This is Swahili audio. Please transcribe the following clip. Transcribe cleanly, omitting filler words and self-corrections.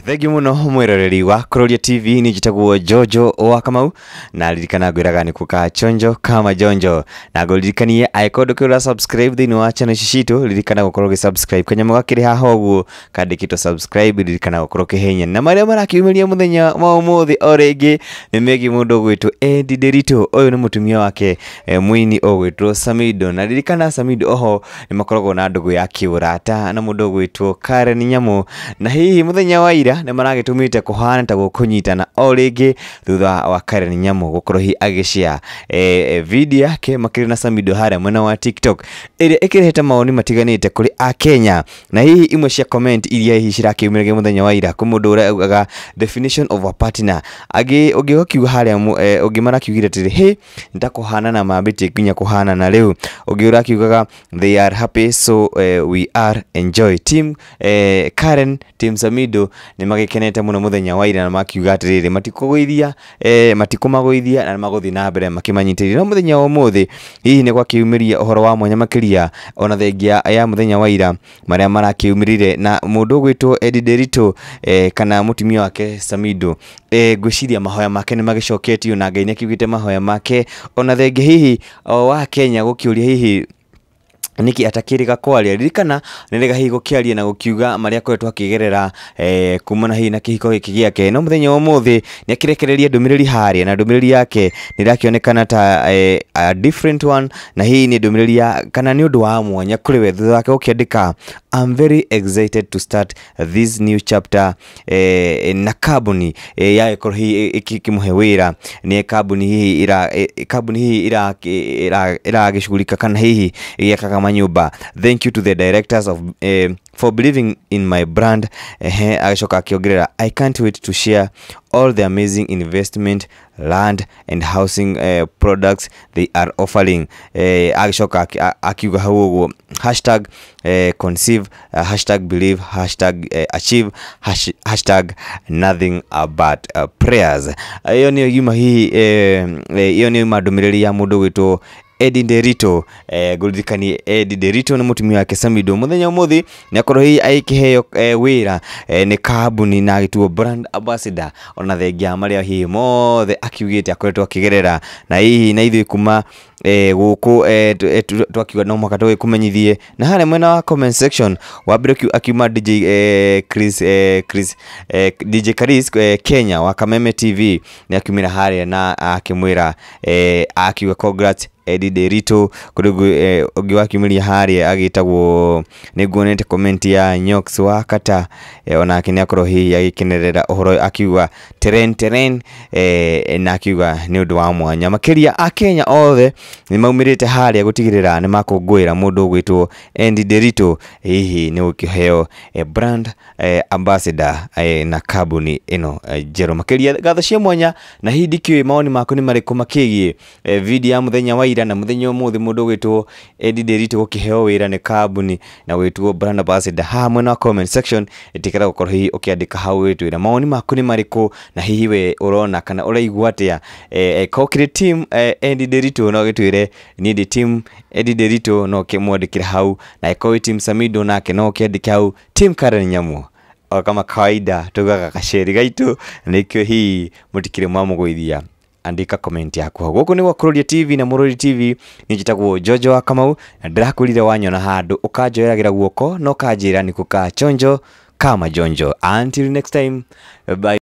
Thank you muno mwiroreri wa Kuroria TV ni jitagwo Jojo wa Kamau na ririkana gwiraga ni kuka chonjo kama jonjo na goririkanie aikodo kura subscribe thini wa channel cicitu ririkana gukorwo subscribe kanyamo gakiri haha uguo kandikito subscribe ririkana gukorwo kihenya na maria marakiumiria muthenya wa umuthi oringi ni megi mundu gwitwo Eddie Derito uyu ni mutumia wake muini ogwitwo Samidoh na ririkana Samidoh oho ni makoragwo na ndugu ya kiurata na mundu gwitwo Karen Nyamo na hihi muthenya wa ira ne maragitumite kuhana ta gukunyitana o ringi thutha wa Karen Nyamo gukorwo hi agishare video yake makiri na Samidoh haria mwena wa TikTok iria ikireheta maoni matiganite kuri a Kenya na hihi imwe cia comment iria hihi cirakiumirage muthenya wa ira kumundu uria ugaga definition of a partner ugigokiuga haria ugimarakiugire tiri he ndakuhana na mambiti kinya kuhana na riu ugirakiugaga they are happy so we are enjoy team Karen team Samidoh ni magikenete muno muthenya wa ira na makiuga atiriri matikugoithia matikumagoithia na maguthi na mbere makimanyitiri no muthenya wa umuthi hihi ni gwakiumiria uhoro wa mwanya makiria ona thengia ya muthenya wa ira maria marakiumirire na mundu gwitwo Eddie Derito kana mutumia wake Samidoh gwiciria mahoya make ni magicoketio na Ngai ni akiugite mahoya make ona thengia hihi wa Kenya gukiuria hihi niki atakiriga kwaria ririkana nirega higo kiaria na gukiuga maria kwetwa akigerera kumana hi na kihiko giki giake no muthenya wa umuthi ni akirekereria ndumiriri haria na ndumiriri yake nirakionekana ta a different one na hii ni ndumiriri ya kana ni undu wa mwanya kuri we thutha wake ukiandika I'm very excited to start this new chapter na kabuni ya ikoro hi ikimuhe wira ni kabuni hi ira gishugulika kana hihi yaka manyumba. Thank you to the directors of for believing in my brand. Agishoka akiongerera I can't wait to share all the amazing investment, land and housing products they are offering. Agishoka akiuga hawo hashtag conceive, hashtag believe, hashtag achieve, hashtag nothing but prayers. Iyo ni yuma hii iyo ni madumiriri ya mundu gwitwo Eddie Derito gulidikani Eddie Derito na mutumia wake Samidoh muthenya umuthi ni akorwo hi aikiheo wira ni kabuni na gituo brand ambassador ona thengia maria hi mothe akiugite akoretwo akigerera na hihi na ithui kuma guku twakiuga no mwaka twa kumenyithie na hale mwena wa comment section wambire akiuma DJ DJ Chris Kenya wa Kameme TV ni akiumira hale na akimwira akiuga congrats Eddie Derito kurugu ogiwakiumiria haria agitagwo niguonete comment ya Nyox wa kata ona akinya korwo hi agikenerera uhoro akiuga teren na akiuga ni undu wa mwanya makiria a Kenya othe ni maumirite haria gutigirira ni makungwira mundu gwitwo Eddie Derito hihi ni ukiheo brand ambassador na kabuni ino jero makiria gatho cia mwanya na hihi ndikiwe maoni mako ni mariku makigie video ya muthenya wa ira na muthenya umuthi mundu gwitwo Eddie Derito gukiheo wira ni kabuni na gwitwo brand ambassador hamwe na comment section itikira gukorwo hihi ukiandika hau witwira maoni maku ni mariku na hihi we urona kana uraigua atia kokire team Eddie Derito no gitwire ni the team Eddie Derito no kimwandikira hau na iko team Samidoh nake no kiandika hau team Karen Nyamo kama kawaida tugaga kasheri gaitu nikyo hii mutikire mwamugoithia andika comment yako guku ni Kuroria TV na Murori TV ni jitagwo Jojo wa Kamau na ndirakurire wanyona handu ukanjoeragira guoko no kanjira ni kuka chonjo kama jonjo until next time bye.